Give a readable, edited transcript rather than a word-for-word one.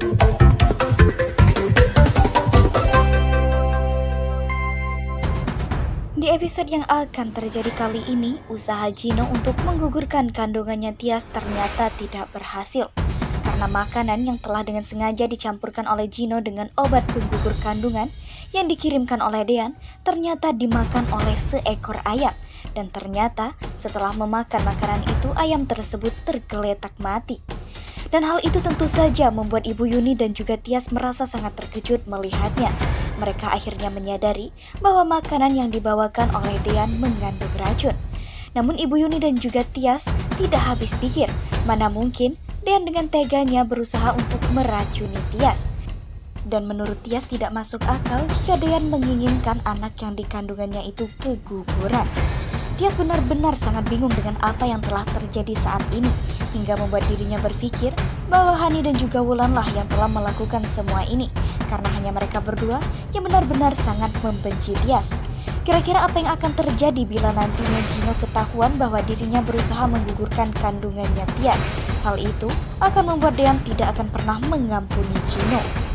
Di episode yang akan terjadi kali ini, usaha Gino untuk menggugurkan kandungannya Tias ternyata tidak berhasil. Karena makanan yang telah dengan sengaja dicampurkan oleh Gino dengan obat penggugur kandungan yang dikirimkan oleh Dean ternyata dimakan oleh seekor ayam. Dan ternyata setelah memakan makanan itu, ayam tersebut tergeletak mati. Dan hal itu tentu saja membuat Ibu Yuni dan juga Tias merasa sangat terkejut melihatnya. Mereka akhirnya menyadari bahwa makanan yang dibawakan oleh Dean mengandung racun. Namun Ibu Yuni dan juga Tias tidak habis pikir, mana mungkin Dean dengan teganya berusaha untuk meracuni Tias. Dan menurut Tias tidak masuk akal jika Dean menginginkan anak yang dikandungannya itu keguguran. Tias benar-benar sangat bingung dengan apa yang telah terjadi saat ini, hingga membuat dirinya berpikir bahwa Hani dan juga Wulan lah yang telah melakukan semua ini, karena hanya mereka berdua yang benar-benar sangat membenci Tias. Kira-kira apa yang akan terjadi bila nantinya Gino ketahuan bahwa dirinya berusaha menggugurkan kandungannya Tias? Hal itu akan membuat Dean tidak akan pernah mengampuni Gino.